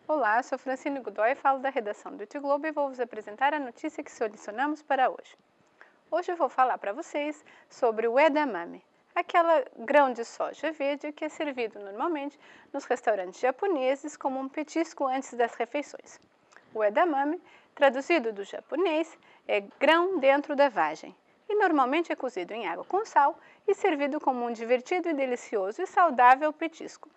Olá, sou Francine Godoy, falo da redação do IT Globo e vou vos apresentar a notícia que selecionamos para hoje. Hoje eu vou falar para vocês sobre o edamame, aquela grão de soja verde que é servido normalmente nos restaurantes japoneses como um petisco antes das refeições. O edamame, traduzido do japonês, é grão dentro da vagem e normalmente é cozido em água com sal e servido como um divertido e delicioso e saudável petisco.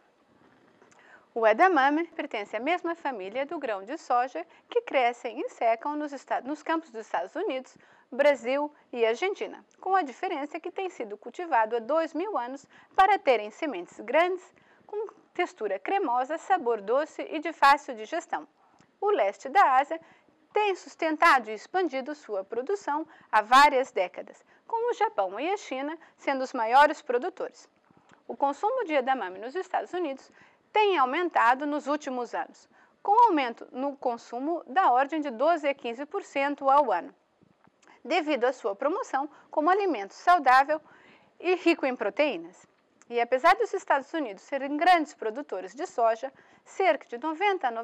O edamame pertence à mesma família do grão de soja que crescem e secam nos campos dos Estados Unidos, Brasil e Argentina, com a diferença que tem sido cultivado há 2000 anos para terem sementes grandes, com textura cremosa, sabor doce e de fácil digestão. O leste da Ásia tem sustentado e expandido sua produção há várias décadas, com o Japão e a China sendo os maiores produtores. O consumo de edamame nos Estados Unidos tem aumentado nos últimos anos, com aumento no consumo da ordem de 12 a 15% ao ano, devido à sua promoção como alimento saudável e rico em proteínas. E apesar dos Estados Unidos serem grandes produtores de soja, cerca de 90 a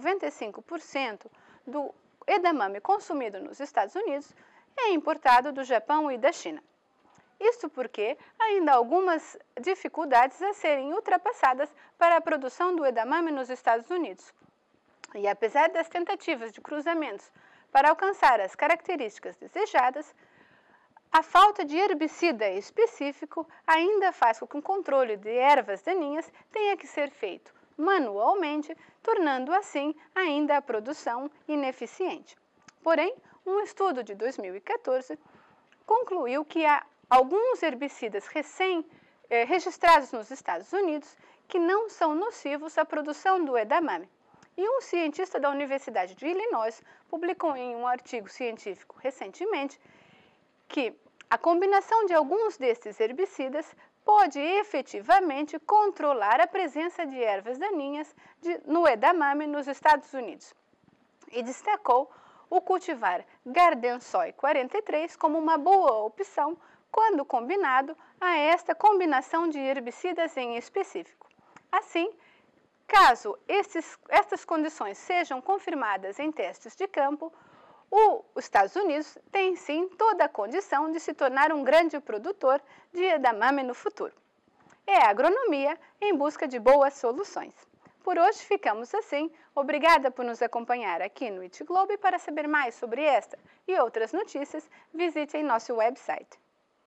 95% do edamame consumido nos Estados Unidos é importado do Japão e da China. Isso porque ainda há algumas dificuldades a serem ultrapassadas para a produção do edamame nos Estados Unidos. E apesar das tentativas de cruzamentos para alcançar as características desejadas, a falta de herbicida específico ainda faz com que o controle de ervas daninhas tenha que ser feito manualmente, tornando assim ainda a produção ineficiente. Porém, um estudo de 2014 concluiu que há alguns herbicidas registrados nos Estados Unidos que não são nocivos à produção do edamame. E um cientista da Universidade de Illinois publicou em um artigo científico recentemente que a combinação de alguns destes herbicidas pode efetivamente controlar a presença de ervas daninhas no edamame nos Estados Unidos. E destacou o cultivar Gardensoy 43 como uma boa opção quando combinado a esta combinação de herbicidas em específico. Assim, caso estas condições sejam confirmadas em testes de campo, os Estados Unidos tem sim toda a condição de se tornar um grande produtor de edamame no futuro. É a agronomia em busca de boas soluções. Por hoje ficamos assim. Obrigada por nos acompanhar aqui no IT Globo e para saber mais sobre esta e outras notícias, visite em nosso website.